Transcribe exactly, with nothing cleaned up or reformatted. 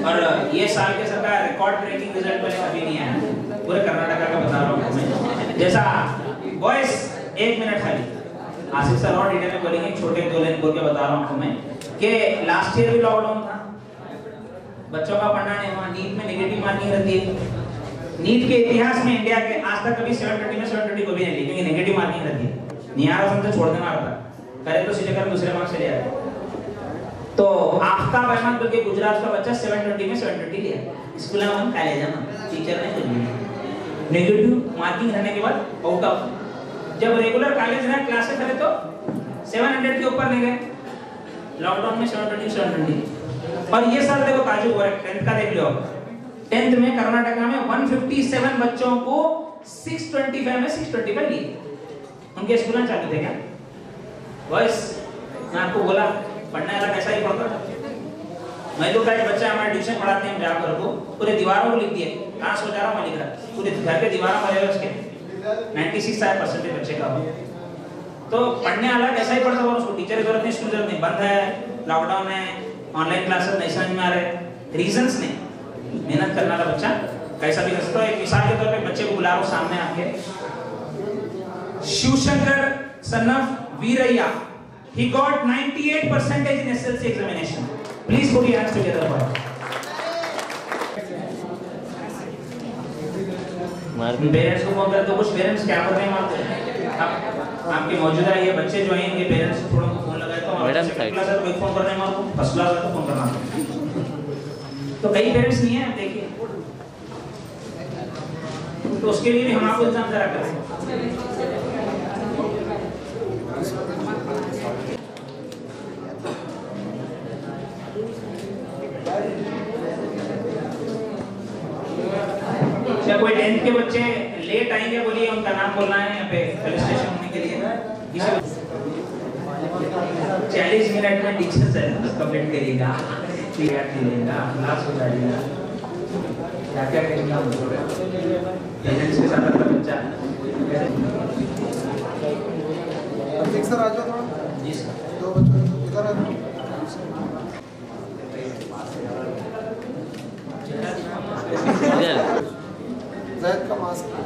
और ये साल के सरकार रिकॉर्ड ब्रेकिंग रिजल्ट वाले कभी नहीं आया, पूरे कर्नाटका का बता रहा हूँ मैं। जैसा बॉयज एक मिनट खाली, आसिफ सर और डिटेल में बोलेंगे, छोटे दो लाइन बोल के बता रहा हूँ आपको मैं कि लास्ट ईयर भी लॉकडाउन था, बच्चों का पढ़ना नहीं हुआ, नीट में नेगेटिव मार्किंग रहती है। नीट के इतिहास में इंडिया के आज तक कभी सेवन ट्वेंटी में सेवन ट्वेंटी को भी नहीं ली, क्योंकि नेगेटिव मार्किंग रहती है। नहीं आ रहा समझे छोड़ देना आता, करे तो सीधे कर दूसरे मार्क्स चले जाते। तो आफ्ताब अहमद बोल के गुजरात का बच्चा सेवन ट्वेंटी में सेवन ट्वेंटी लिया, स्कूल में हम कॉलेज है ना, टीचर ने कुछ नहीं, नेगेटिव मार्किंग रहने के बाद आउट ऑफ। जब रेगुलर कॉलेज में क्लासेस करे तो सेवन हंड्रेड के ऊपर नहीं गए, लॉकडाउन में सेवन ट्वेंटी सेवन ट्वेंटी। और ये साल देखो काजू हुआ है, टेंथ का देख लो, टेंथ में कर्नाटका में वन फिफ्टी सेवन बच्चों को सिक्स ट्वेंटी फाइव में सिक्स ट्वेंटी फाइव लिए। उनके स्कूल में चालू थे क्या बस? मैं आपको बोला पढ़ने वाला कैसा ही पढ़ता था। मैं तो कई बच्चे हमारे ट्यूशन पढ़ाते हैं जहाँ पर को पूरे दीवारों को लिख दिए, कहाँ सो जा रहा हूँ मैं लिख रहा, पूरे घर के दीवारों में रहेगा उसके छियानवे परसेंट बच्चे का हो। तो पढ़ने वाला कैसा ही पढ़ता होगा, उसको टीचर की जरूरत नहीं, स्कूल जरूरत नहीं, बंद है, लॉकडाउन है, ऑनलाइन क्लासेस नहीं समझ में आ रहे, रीजंस नहीं, मेहनत करने वाला बच्चा कैसा भी कर सकता है। एक मिसाल के तौर पे बच्चे को बुला रहा हूं सामने आके, Shivshankar son of Veerayya, he got ninety-eight percentage in S L C examination. Please put your hands together for him. Parents को फोन करते हो, कुछ पेरेंट्स क्या करते हैं मारते हैं। आपके मौजूदा ये बच्चे जो हैं इनके पेरेंट्स को थोड़ा फोन लगाए तो मैडम क्लास है तो कोई फोन करने मारो, फर्स्ट क्लास है तो फोन करना। तो कई पेरेंट्स नहीं है, देखिए, तो उसके लिए भी हम आपको इंतजाम जरा करें। क्या कोई टेंथ के बच्चे लेट आएंगे, बोलिए उनका नाम बोलना है यहाँ पे रजिस्ट्रेशन होने के लिए। चालीस मिनट में टीचर से कंप्लीट करिएगा, लेगा क्लास हो जाएगा, क्या क्या करेंगे पेरेंट्स के साथ अपना बच्चा। अभिषेक सर आ जाओ थोड़ा। जी सर। दो बच्चों इधर आ जाओ। जैद का मास्क